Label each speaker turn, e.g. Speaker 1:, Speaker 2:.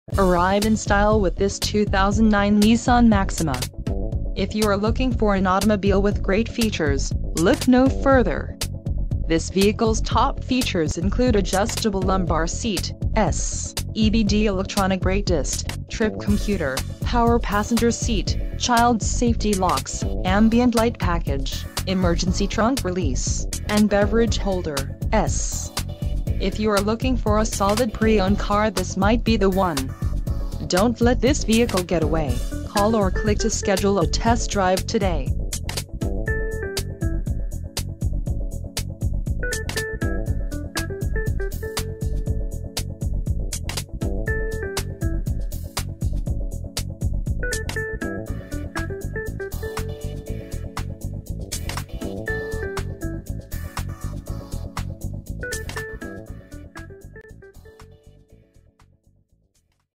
Speaker 1: Arrive in style with this 2009 Nissan Maxima. If you are looking for an automobile with great features, look no further. This vehicle's top features include adjustable lumbar seat, EBD electronic brake disc, trip computer, power passenger seat, child safety locks, ambient light package, emergency trunk release, and beverage holder. If you are looking for a solid pre-owned car, this might be the one. Don't let this vehicle get away. Call or click to schedule a test drive today.